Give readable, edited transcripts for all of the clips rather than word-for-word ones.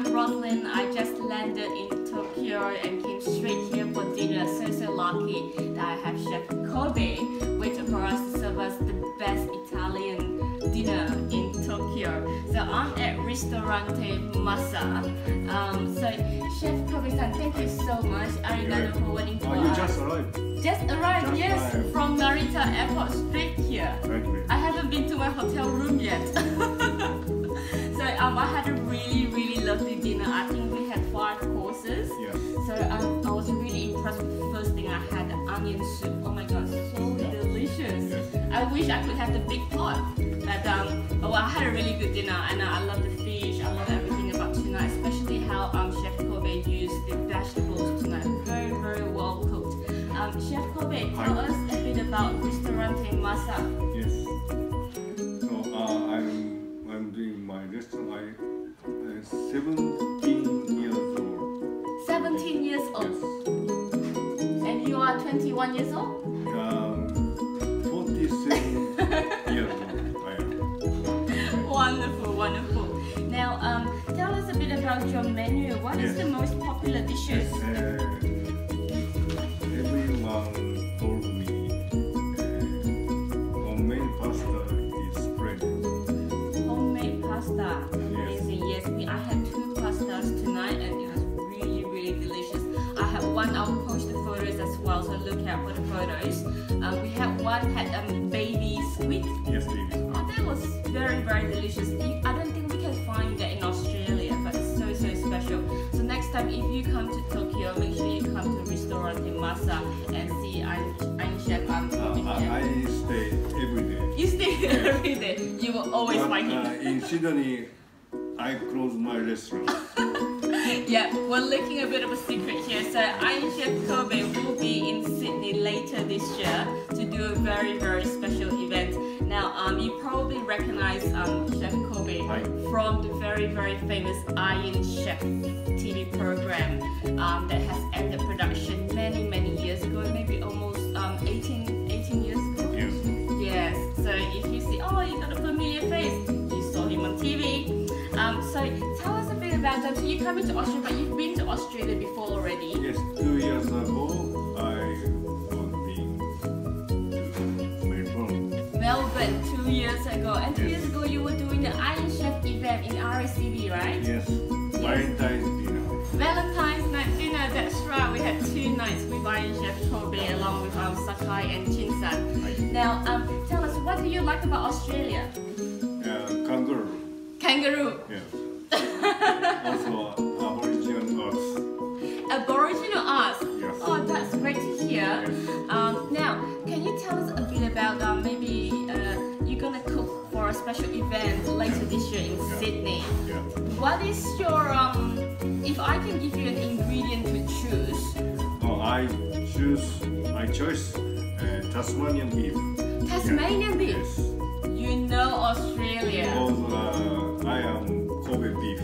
I'm Roslyn. I just landed in Tokyo and came straight here for dinner. So lucky that I have Chef Kobe waiting for us to serve us the best Italian dinner in Tokyo. So I'm at Ristorante Massa. So Chef Kobe-san, thank you so much. Arigato for waiting for us. You just arrived? Just arrived, yes, from Narita Airport straight here. I haven't been to my hotel room yet. So I had a really lovely dinner. I think we had 5 courses. Yes. So I was really impressed with the first thing I had, the onion soup. Oh my god, so delicious. Yes. I wish I could have the big pot. But I had a really good dinner, and I love the fish. I love everything about tonight, especially how Chef Kobe used the vegetables tonight. Very well cooked. Chef Kobe, tell us a bit about Ristorante Massa. Yes. So I'm doing my restaurant. I'm 17 years old. 17 years old. Yes. And you are 21 years old? 47 years old. I am. Wonderful. Now, tell us a bit about your menu. What is the most popular dishes? Everyone told me homemade pasta is present. Homemade pasta. Amazing. Yes, I had 2 pastas tonight and it was really delicious. I had one, I'll post the photos as well, so look out for the photos. We had one had baby squid. Yes, baby squid. Oh, that was very delicious. I don't think we can find that in Australia, but it's so special. So next time if you come to Tokyo, make sure you come to Ristorante Massa and see I'm Chef. I stay every day. You stay every day. You will always find him. In Sydney, I close my restaurant. Yeah, we're leaking a bit of a secret here. So Iron Chef Kobe will be in Sydney later this year to do a very special event. Now, you probably recognize Chef Kobe from the very famous Iron Chef TV program that has ended production many years ago, maybe almost 18 years ago. Yes. Yes. So if you see, oh, you got a familiar face, you saw him on TV. So tell us a bit about that. So you're coming to Australia, but you've been to Australia before already. Yes, 2 years ago, I was being to Melbourne. Melbourne, 2 years ago. And 2 years ago, you were doing the Iron Chef event in RSCB, right? Yes, Valentine's dinner. Valentine's night dinner, that's right. We had 2 nights with Iron Chef Kobe along with Sakai and Chin-san. Now, tell us, what do you like about Australia? Kangaroo. Kangaroo. Yes. Also, Aboriginal arts. Aboriginal arts. Yes. Oh, that's great to hear. Yes. Now, can you tell us a bit about maybe you're gonna cook for a special event later this year in Sydney? Yeah. What is your if I can give you an ingredient to choose? I choose Tasmanian beef. Tasmanian beef. Yes. You know Australia. Because I am Kobe beef.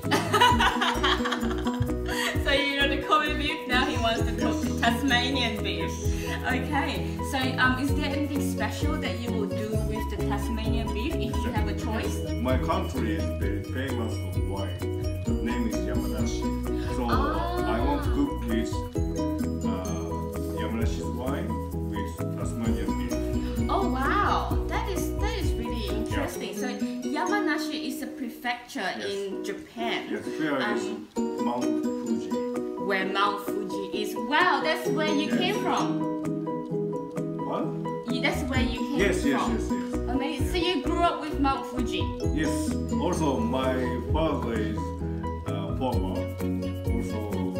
So you know the Kobe beef, now he wants to cook Tasmanian beef. Okay, so is there anything special that you will do with the Tasmanian beef if you have a choice? My country is very famous for wine. The name is Yamanashi. So I want to cook this Yamanashi's wine with Tasmanian beef. Oh wow, that is really interesting. So Yamanashi is a prefecture in Japan. Yes, where is Mount Fuji? Where Mount Fuji is. Wow, that's where you came from. What? That's where you came from. Yes. Amazing. So you grew up with Mount Fuji. Yes. Also, my father is farmer. Also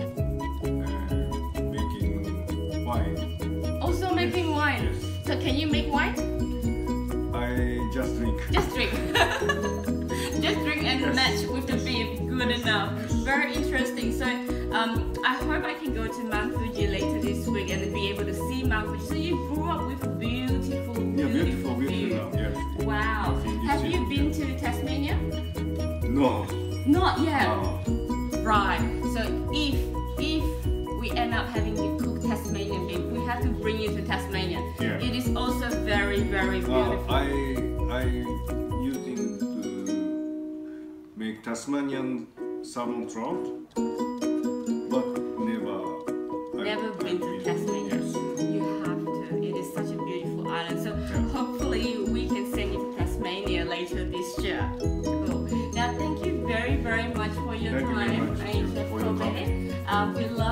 making wine. Also making wine. Yes. So can you make wine? I just drink. Just drink. Just drink and match with the beef. Good enough. Very interesting. So I hope I can go to Mount Fuji later this week and be able to see Mount Fuji. So you grew up with a beautiful view. Yes. Wow. Have you been to Tasmania? No. Not yet. No. Right. So if we end up having to cook Tasmanian beef, we have to bring you to Tasmania. Yeah. It is also very beautiful. I using to make Tasmanian salmon trout, but never been to Tasmania. Yes. You have to. It is such a beautiful island. So hopefully we can send you to Tasmania later this year. Cool. Now thank you very, very much for your Thank you very time. much Chef for your Kobe. time. We love